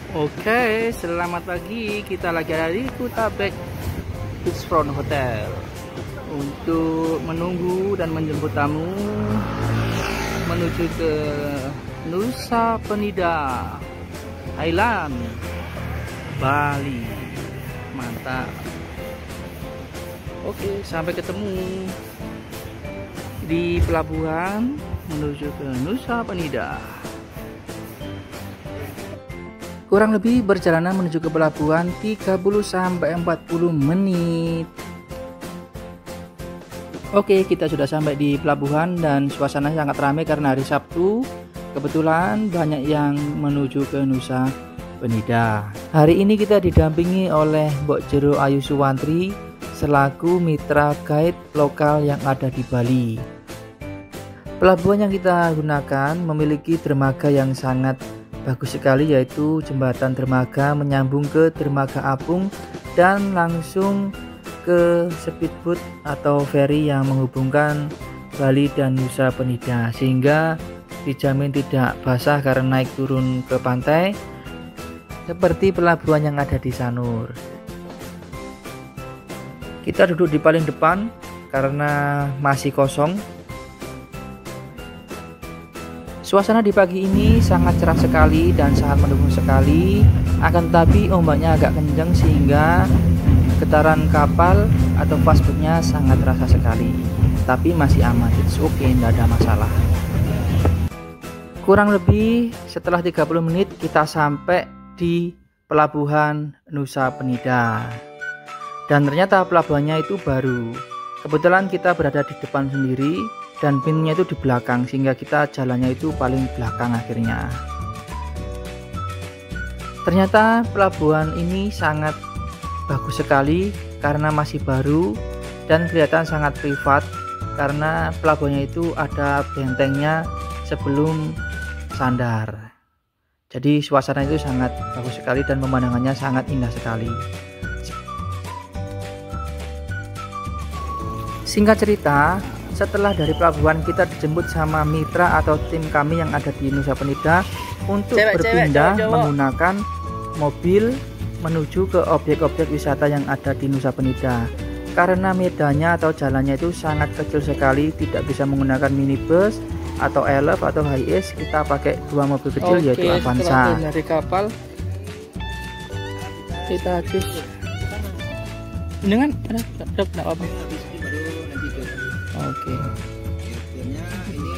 Oke, selamat pagi. Kita lagi ada di Kutabek Beachfront Hotel untuk menunggu dan menjemput tamu menuju ke Nusa Penida Island, Bali. Mantap. Oke, sampai ketemu di pelabuhan menuju ke Nusa Penida. Kurang lebih perjalanan menuju ke pelabuhan 30-40 menit. Oke, kita sudah sampai di pelabuhan dan suasana sangat ramai karena hari Sabtu. Kebetulan banyak yang menuju ke Nusa Penida. Hari ini kita didampingi oleh Mbok Jero Ayu Suwantri selaku mitra guide lokal yang ada di Bali. Pelabuhan yang kita gunakan memiliki dermaga yang sangat bagus sekali, yaitu jembatan dermaga menyambung ke dermaga apung dan langsung ke speedboat atau ferry yang menghubungkan Bali dan Nusa Penida, sehingga dijamin tidak basah karena naik turun ke pantai seperti pelabuhan yang ada di Sanur. Kita duduk di paling depan karena masih kosong. Suasana di pagi ini sangat cerah sekali dan sangat mendukung sekali, akan tetapi ombaknya agak kencang sehingga getaran kapal atau fastboatnya sangat terasa sekali. Tapi masih aman, it's okay, tidak ada masalah. Kurang lebih setelah 30 menit kita sampai di pelabuhan Nusa Penida. Dan ternyata pelabuhannya itu baru. Kebetulan kita berada di depan sendiri dan pintunya itu di belakang, sehingga kita jalannya itu paling belakang akhirnya. Ternyata pelabuhan ini sangat bagus sekali karena masih baru dan kelihatan sangat privat karena pelabuhannya itu ada bentengnya sebelum sandar. Jadi suasana itu sangat bagus sekali dan pemandangannya sangat indah sekali. Singkat cerita, setelah dari pelabuhan kita dijemput sama mitra atau tim kami yang ada di Nusa Penida untuk berpindah menggunakan mobil menuju ke objek-objek wisata yang ada di Nusa Penida. Karena medannya atau jalannya itu sangat kecil sekali, tidak bisa menggunakan minibus atau elf atau hiace, kita pakai dua mobil kecil yaitu Avanza. Dari kapal kita habis dengan ada apa? Oke. Akhirnya ini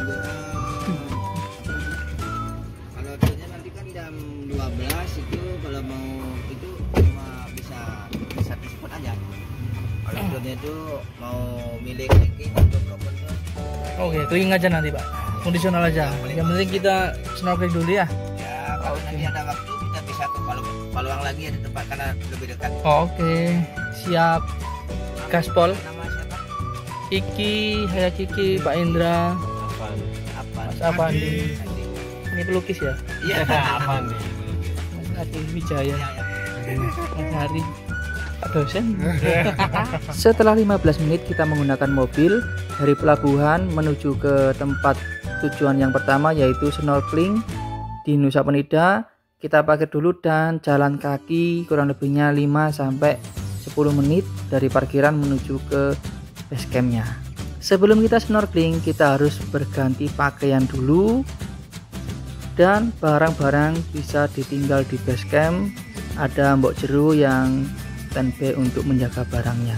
kalau turunnya nanti kan jam 12 itu, kalau mau itu cuma bisa telepon aja. Kalau turunnya itu mau milik kita untuk proposal. Oke, keliling aja nanti Pak. Kondisional aja. Yang penting kita snorkeling dulu ya. Ya, kalau nanti ada waktu kita bisa ke Paluang lagi, ada tempat karena lebih dekat. Oke, siap. Gaspol. Nama siapa? Kiki, saya Kiki, Pak Indra, Mas Avandi. Ini pelukis ya? Iya, Avandi. Mas Adi Wijaya, Mas Hari, Pak dosen. Setelah 15 menit kita menggunakan mobil dari pelabuhan menuju ke tempat tujuan yang pertama, yaitu snorkeling di Nusa Penida. Kita parkir dulu dan jalan kaki kurang lebihnya 5-10 menit dari parkiran menuju ke base campnya. Sebelum kita snorkeling, kita harus berganti pakaian dulu dan barang-barang bisa ditinggal di base camp. Ada Mbok Jero yang standby untuk menjaga barangnya.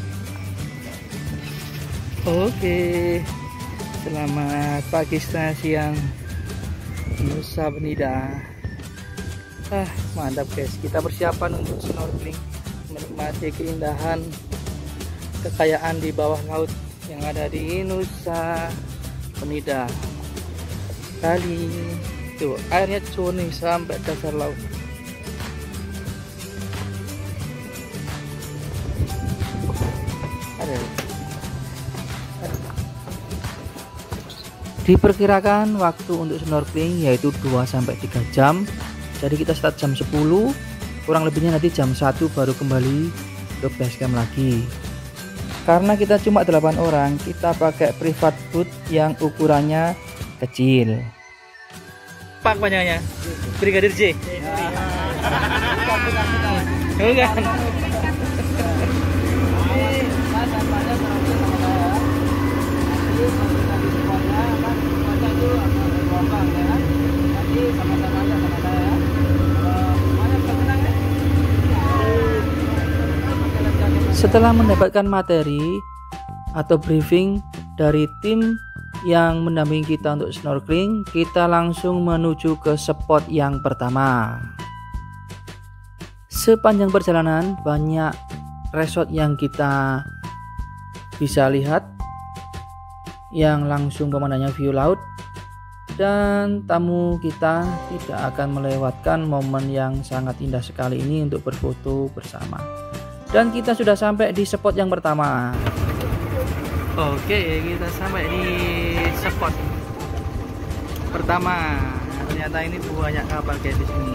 Oke, selamat pagi siang Nusa Penida. Mantap guys, kita persiapan untuk snorkeling, menikmati keindahan kekayaan di bawah laut yang ada di Nusa Penida, Bali. Tuh, airnya jernih sampai dasar laut. Diperkirakan waktu untuk snorkeling yaitu 2-3 jam. Jadi kita start jam 10, kurang lebihnya nanti jam 1 baru kembali ke base camp lagi. Karena kita cuma 8 orang, kita pakai private boat yang ukurannya kecil. Apa kepanjangannya? Brigadir J. Bukan. Setelah mendapatkan materi atau briefing dari tim yang mendampingi kita untuk snorkeling, kita langsung menuju ke spot yang pertama. Sepanjang perjalanan banyak resort yang kita bisa lihat yang langsung pemandangannya view laut, dan tamu kita tidak akan melewatkan momen yang sangat indah sekali ini untuk berfoto bersama. Dan kita sudah sampai di spot yang pertama. Oke, kita sampai di spot pertama. Ternyata ini banyak kapal kayak di sini.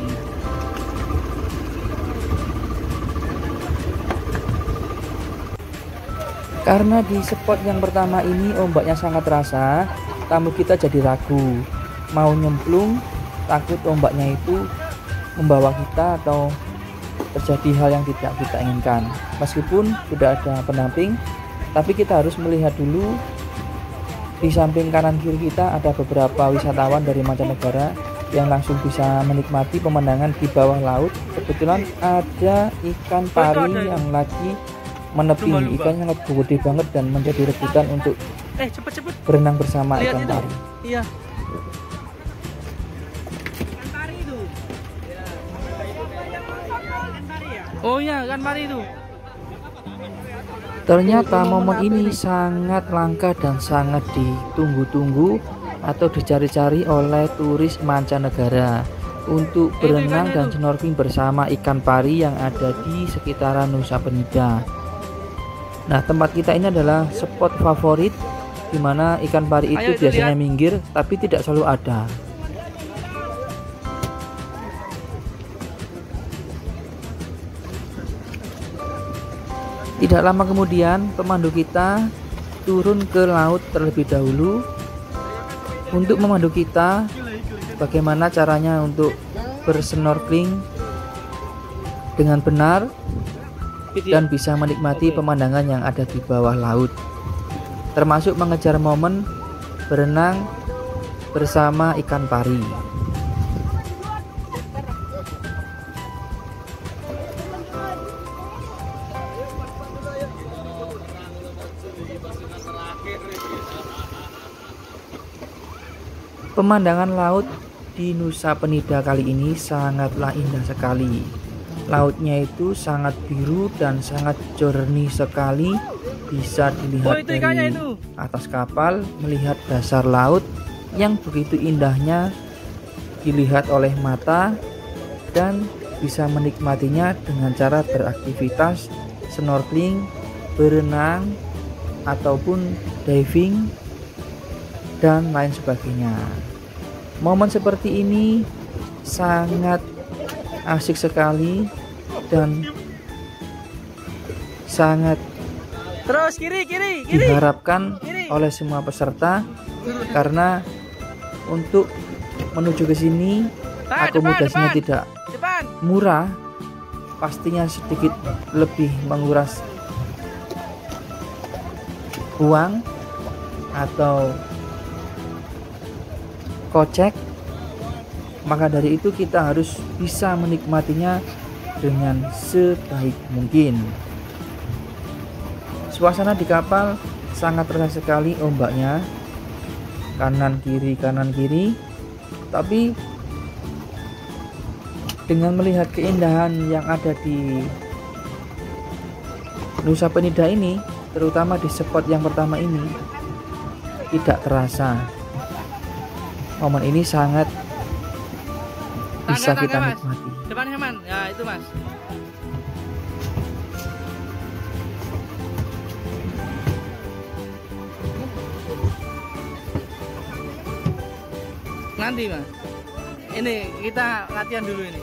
Karena di spot yang pertama ini ombaknya sangat terasa, tamu kita jadi ragu mau nyemplung, takut ombaknya itu membawa kita atau terjadi hal yang tidak kita inginkan. Meskipun sudah ada pendamping, tapi kita harus melihat dulu di samping kanan kiri kita ada beberapa wisatawan dari mancanegara yang langsung bisa menikmati pemandangan di bawah laut. Kebetulan ada ikan pari yang lagi menepi. Ikannya sangat gede banget dan menjadi rebutan untuk berenang bersama ikan pari. Iya. Oh iya, ikan pari itu. Ternyata momen ini sangat langka dan sangat ditunggu-tunggu atau dicari-cari oleh turis mancanegara untuk berenang dan snorkeling bersama ikan pari yang ada di sekitaran Nusa Penida. Nah, tempat kita ini adalah spot favorit di mana ikan pari itu biasanya minggir, tapi tidak selalu ada. Tidak lama kemudian pemandu kita turun ke laut terlebih dahulu untuk memandu kita bagaimana caranya untuk bersnorkeling dengan benar dan bisa menikmati pemandangan yang ada di bawah laut, termasuk mengejar momen berenang bersama ikan pari. Pemandangan laut di Nusa Penida kali ini sangatlah indah sekali. Lautnya itu sangat biru dan sangat jernih sekali. Bisa dilihat dari atas kapal, melihat dasar laut yang begitu indahnya dilihat oleh mata, dan bisa menikmatinya dengan cara beraktivitas snorkeling, berenang, ataupun diving dan lain sebagainya. Momen seperti ini sangat asik sekali dan sangat diharapkan oleh semua peserta, karena untuk menuju ke sini akomodasinya tidak murah, pastinya sedikit lebih menguras uang atau kocek. Maka dari itu kita harus bisa menikmatinya dengan sebaik mungkin. Suasana di kapal sangat terasa sekali ombaknya, kanan kiri, tapi dengan melihat keindahan yang ada di Nusa Penida ini, terutama di spot yang pertama ini, tidak terasa. Momen ini sangat bisa kita nikmati. Depannya man, ya itu mas. Nanti mas, ini kita latihan dulu ini.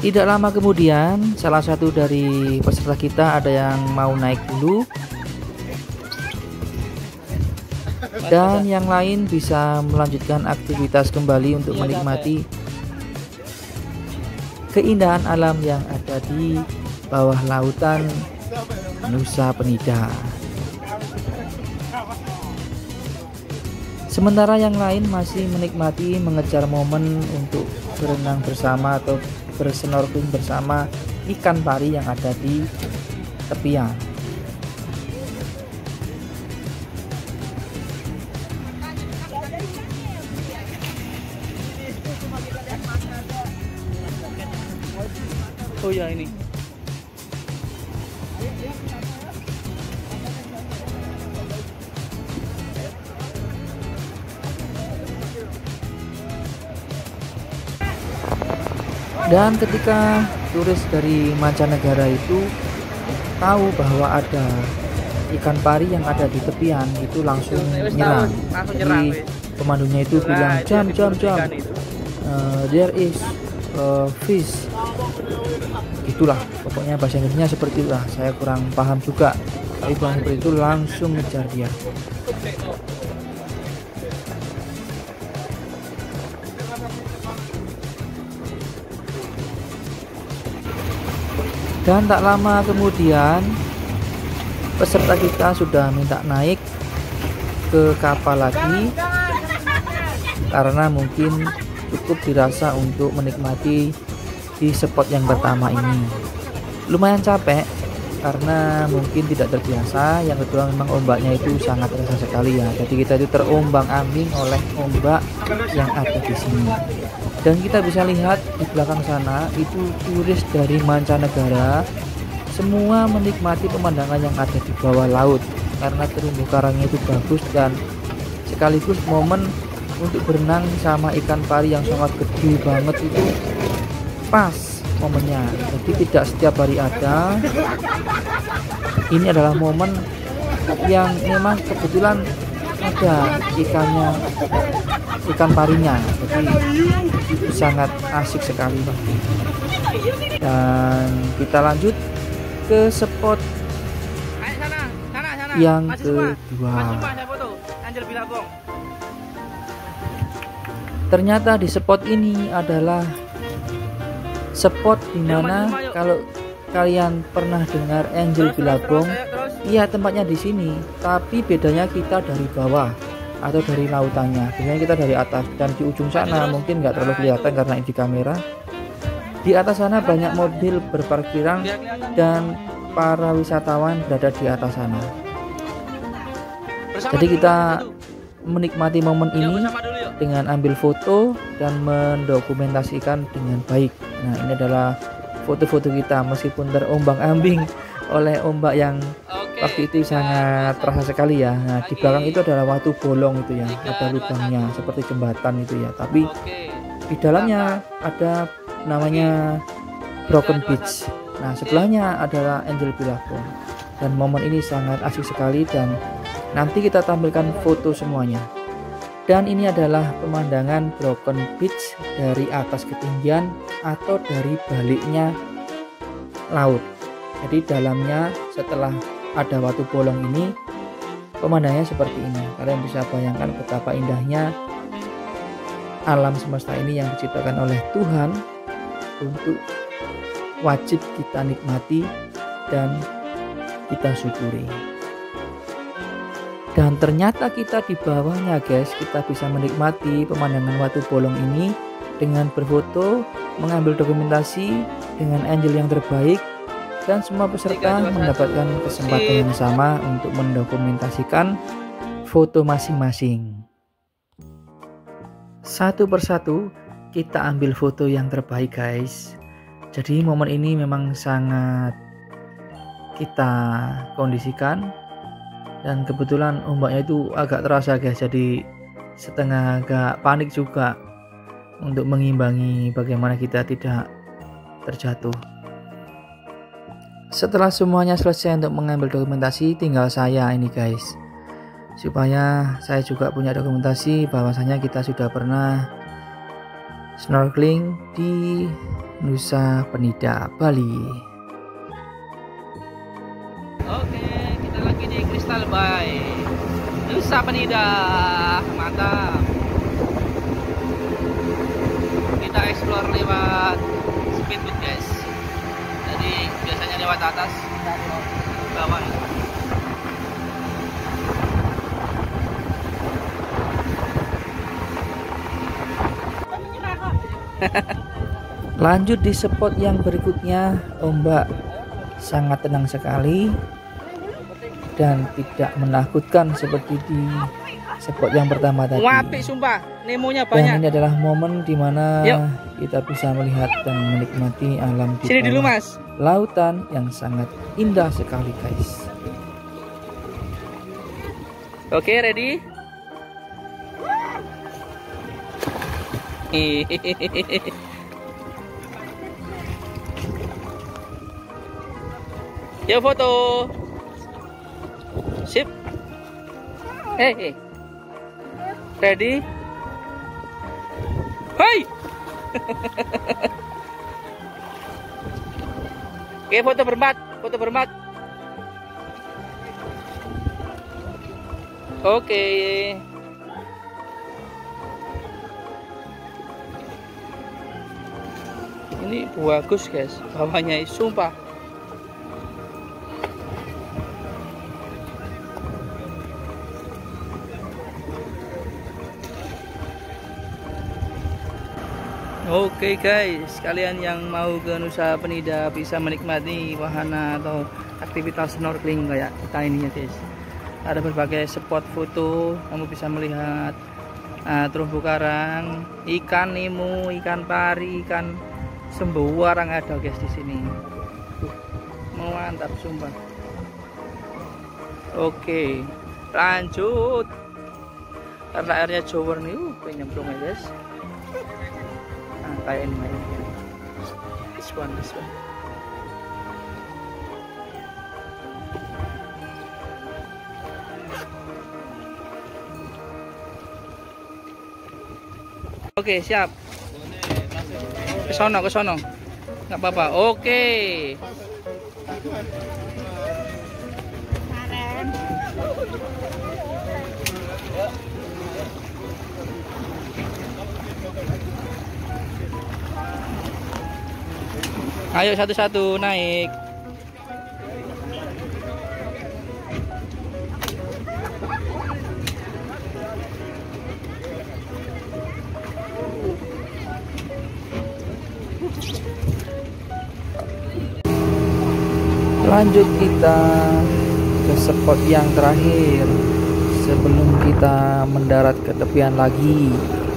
Tidak lama kemudian salah satu dari peserta kita ada yang mau naik dulu, dan yang lain bisa melanjutkan aktivitas kembali untuk menikmati keindahan alam yang ada di bawah lautan Nusa Penida. Sementara yang lain masih menikmati mengejar momen untuk berenang bersama atau bersnorkeling bersama ikan pari yang ada di tepian. Oh ya ini. Dan ketika turis dari mancanegara itu tahu bahwa ada ikan pari yang ada di tepian, itu langsung nyerang. Jadi pemandunya itu bilang jam, there is fish. Itulah pokoknya bahasa Inggrisnya seperti itulah, saya kurang paham juga, tapi kurang seperti itu, langsung ngejar dia. Dan tak lama kemudian peserta kita sudah minta naik ke kapal lagi karena mungkin cukup dirasa untuk menikmati di spot yang pertama ini. Lumayan capek karena mungkin tidak terbiasa, yang kedua memang ombaknya itu sangat terasa sekali ya. Jadi kita itu terombang-ambing oleh ombak yang ada di sini. Dan kita bisa lihat di belakang sana itu turis dari mancanegara semua menikmati pemandangan yang ada di bawah laut karena terumbu karangnya itu bagus dan sekaligus momen untuk berenang sama ikan pari yang sangat gede banget itu pas momennya. Jadi tidak setiap hari ada. Ini adalah momen yang memang kebetulan ada ikan parinya, jadi sangat asik sekali. Dan kita lanjut ke spot yang kedua. Ternyata di spot ini adalah spot dimana kalau kalian pernah dengar Angel Billabong, iya tempatnya di sini, tapi bedanya kita dari bawah atau dari lautannya. Biasanya kita dari atas, dan di ujung sana mungkin nggak terlalu kelihatan karena ini di kamera. Di atas sana banyak mobil berparkiran dan para wisatawan berada di atas sana. Jadi kita menikmati momen ini dengan ambil foto dan mendokumentasikan dengan baik. Nah, ini adalah foto-foto kita meskipun terombang-ambing oleh ombak yang waktu itu sangat terasa sekali ya. Nah, di belakang itu adalah Watu Bolong itu ya, ada lubangnya seperti jembatan itu ya, tapi di dalamnya ada namanya Broken Beach. Nah, sebelahnya adalah Angel Billabong, dan momen ini sangat asik sekali dan nanti kita tampilkan foto semuanya. Dan ini adalah pemandangan Broken Beach dari atas ketinggian atau dari baliknya laut. Jadi dalamnya setelah ada Watu Bolong ini pemandangannya seperti ini. Kalian bisa bayangkan betapa indahnya alam semesta ini yang diciptakan oleh Tuhan untuk wajib kita nikmati dan kita syukuri. Dan ternyata kita di bawahnya guys, kita bisa menikmati pemandangan Watu Bolong ini dengan berfoto, mengambil dokumentasi dengan angel yang terbaik, dan semua peserta mendapatkan kesempatan yang sama untuk mendokumentasikan foto masing-masing. Satu persatu kita ambil foto yang terbaik guys. Jadi momen ini memang sangat kita kondisikan, dan kebetulan ombaknya itu agak terasa guys, jadi setengah agak panik juga untuk mengimbangi bagaimana kita tidak terjatuh. Setelah semuanya selesai untuk mengambil dokumentasi, tinggal saya ini guys, supaya saya juga punya dokumentasi bahwasanya kita sudah pernah snorkeling di Nusa Penida, Bali. Oke, kita lagi di Crystal Bay, Nusa Penida. Mantap. Kita explore lewat speedboat guys. Jadi biasanya lewat atas, kita lewat bawah. Lanjut di spot yang berikutnya, ombak sangat tenang sekali dan tidak menakutkan seperti di spot yang pertama tadi. Apik sumpah, nemonya Dan banyak. ini adalah momen dimana Yuk. kita bisa melihat dan menikmati alam di Sini dulu bawah Mas. lautan yang sangat indah sekali guys. Oke, ready? Yuk foto. Sip. Hey. Ready? Hai. Oke, foto berempat. Oke. Ini bagus guys, bawahnya sumpah. Oke guys, kalian yang mau ke Nusa Penida bisa menikmati wahana atau aktivitas snorkeling kayak kita ini ya guys. Ada berbagai spot foto, kamu bisa melihat terumbu karang, ikan nemo, ikan pari, ikan sembarang ada guys di sini. Mantap sumpah. Oke, lanjut. Karena airnya jower nih, penyemplung ya guys. Kayak ini this one. Oke, siap. Ke sono nggak apa-apa. Oke. Ayo satu-satu naik. Lanjut kita ke spot yang terakhir sebelum kita mendarat ke tepian lagi.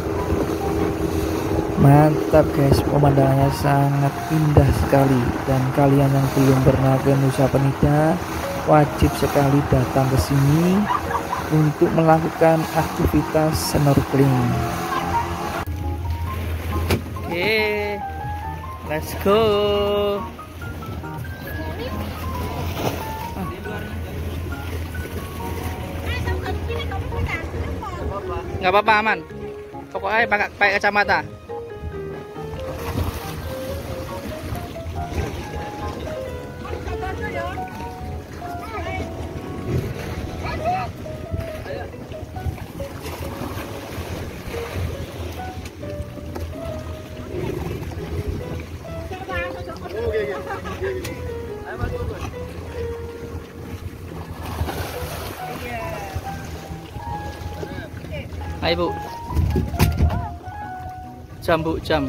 Mantap guys, pemandangannya sangat indah sekali. Dan kalian yang belum pernah ke Nusa Penida wajib sekali datang ke sini untuk melakukan aktivitas snorkeling. Oke, let's go. Nggak apa-apa, aman. Pokoknya pakai kacamata. Ayo Bu. Jam.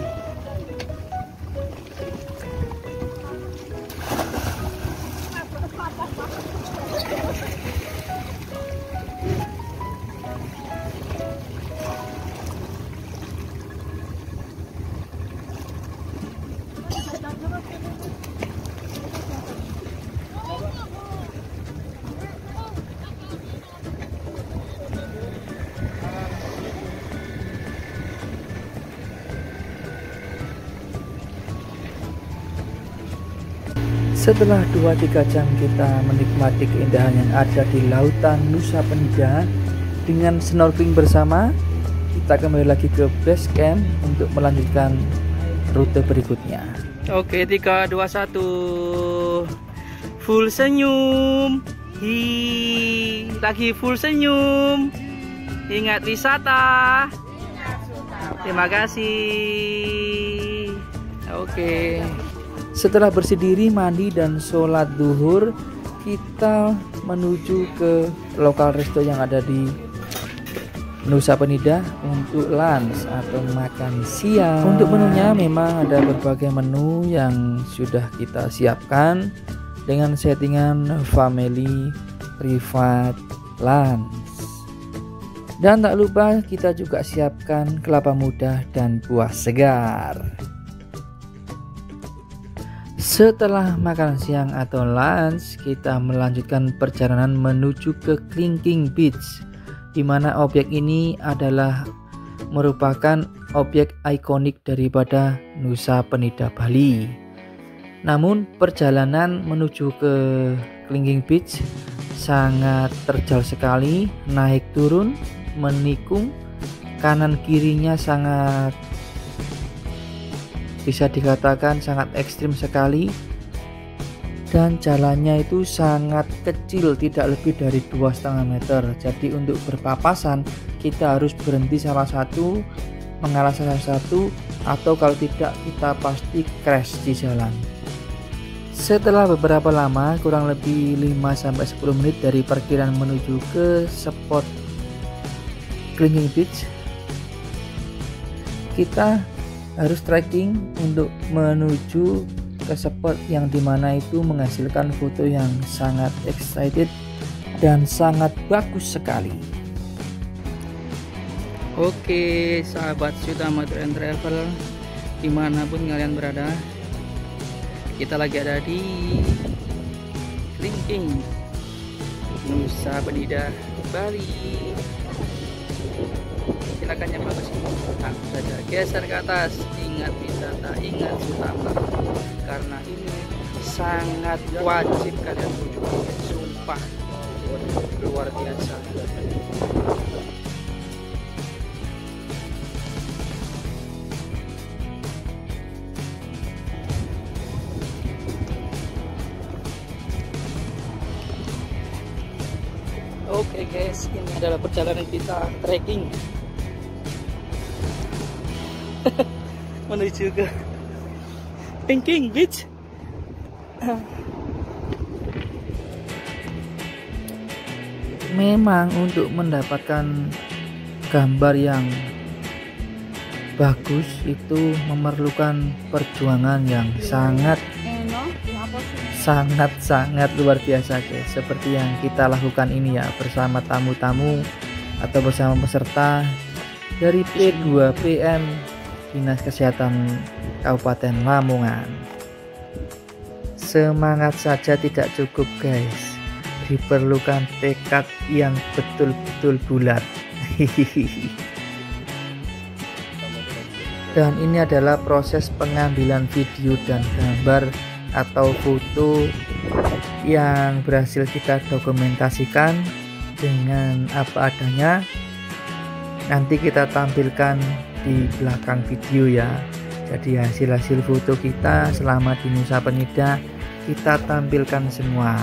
Setelah 2-3 jam kita menikmati keindahan yang ada di lautan Nusa Penida dengan snorkeling bersama, kita kembali lagi ke base camp untuk melanjutkan rute berikutnya. Oke, 3, 2, 1. Full senyum. Lagi full senyum. Ingat wisata. Terima kasih. Oke. Setelah bersih diri, mandi dan sholat duhur, kita menuju ke lokal resto yang ada di Nusa Penida untuk lunch atau makan siang. Untuk menunya memang ada berbagai menu yang sudah kita siapkan dengan settingan family private lunch. Dan tak lupa kita juga siapkan kelapa muda dan buah segar. Setelah makan siang atau lunch, kita melanjutkan perjalanan menuju ke Klingking Beach, di mana objek ini adalah merupakan objek ikonik daripada Nusa Penida Bali. Namun perjalanan menuju ke Klingking Beach sangat terjal sekali, naik turun, menikung, kanan kirinya sangat bisa dikatakan sangat ekstrim sekali, dan jalannya itu sangat kecil, tidak lebih dari 2,5 meter. Jadi untuk berpapasan kita harus berhenti salah satu, mengalah salah satu, atau kalau tidak kita pasti crash di jalan. Setelah beberapa lama, kurang lebih 5-10 menit dari parkiran menuju ke spot Klingking Beach, kita harus trekking untuk menuju ke spot yang dimana itu menghasilkan foto yang sangat excited dan sangat bagus sekali. Oke, sahabat Sutama Tour and Travel, dimanapun kalian berada, kita lagi ada di Klingking, Nusa Penida, Bali. Silakan yang bagus ini, langsung saja geser ke atas. Ingat wisata, ingat Sutama, karena ini sangat wajib kalian kunjungi. Sumpah luar biasa. Oke guys, ini adalah perjalanan kita trekking menuju ke Klingking Beach. Memang untuk mendapatkan gambar yang bagus itu memerlukan perjuangan yang sangat luar biasa guys, seperti yang kita lakukan ini ya, bersama tamu-tamu atau bersama peserta dari P2PM Dinas Kesehatan Kabupaten Lamongan. Semangat saja tidak cukup guys, diperlukan tekad yang betul-betul bulat. Dan ini adalah proses pengambilan video dan gambar atau foto yang berhasil kita dokumentasikan dengan apa adanya. Nanti kita tampilkan di belakang video ya. Jadi hasil-hasil foto kita selama di Nusa Penida kita tampilkan semua.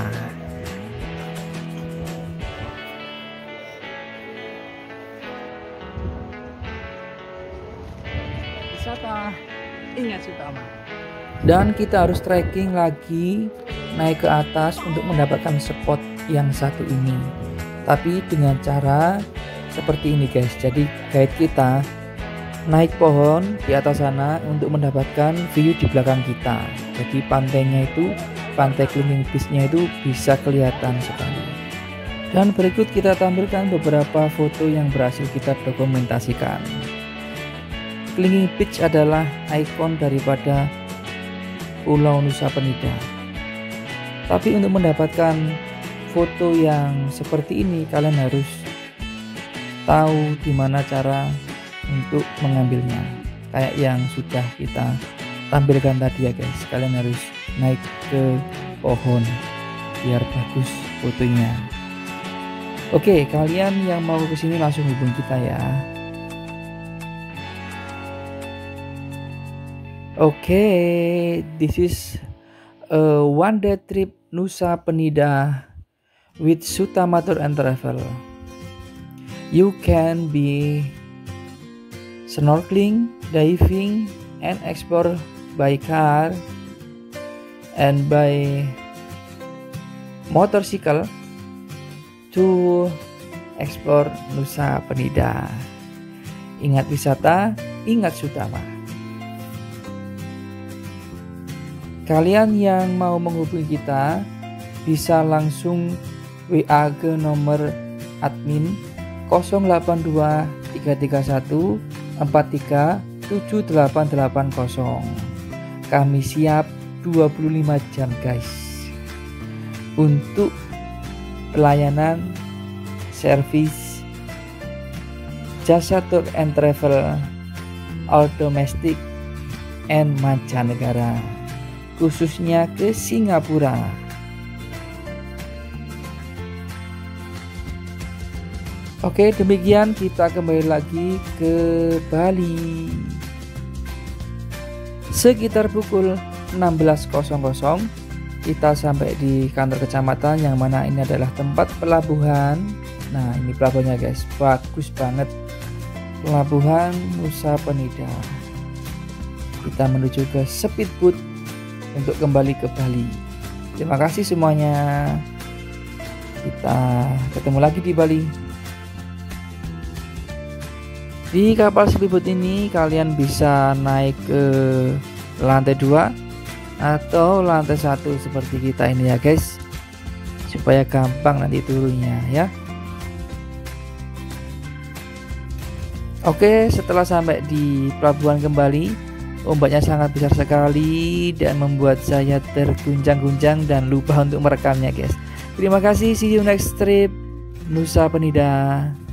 Wisata, ingat Sutama. Dan kita harus trekking lagi, naik ke atas untuk mendapatkan spot yang satu ini. Tapi dengan cara seperti ini guys. Jadi guide kita naik pohon di atas sana untuk mendapatkan view di belakang kita. Jadi pantainya itu, pantai Klingking Beach-nya itu bisa kelihatan sekali. Dan berikut kita tampilkan beberapa foto yang berhasil kita dokumentasikan. Klingking Beach adalah ikon daripada Pulau Nusa Penida. Tapi untuk mendapatkan foto yang seperti ini, kalian harus tahu gimana cara untuk mengambilnya. Kayak yang sudah kita tampilkan tadi ya guys, kalian harus naik ke pohon biar bagus fotonya. Oke, kalian yang mau kesini langsung hubungi kita ya. Okay, this is a one-day trip Nusa Penida with Sutama Tour and Travel. You can be snorkeling, diving, and explore by car and by motorcycle to explore Nusa Penida. Ingat wisata, ingat Sutama. Kalian yang mau menghubungi kita bisa langsung WA ke nomor admin 082 331 43 7880. Kami siap 25 jam guys untuk pelayanan servis jasa tour and travel all domestic and mancanegara, khususnya ke Singapura. Oke, demikian kita kembali lagi ke Bali. Sekitar pukul 16.00 kita sampai di kantor kecamatan, yang mana ini adalah tempat pelabuhan. Nah, ini pelabuhannya guys, bagus banget. Pelabuhan Nusa Penida. Kita menuju ke speedboat untuk kembali ke Bali. Terima kasih semuanya. Kita ketemu lagi di Bali. Di kapal speedboat ini kalian bisa naik ke lantai 2 atau lantai 1 seperti kita ini ya guys, supaya gampang nanti turunnya ya. Oke, setelah sampai di pelabuhan kembali, ombaknya sangat besar sekali dan membuat saya terguncang-guncang dan lupa untuk merekamnya guys. Terima kasih, see you next trip Nusa Penida.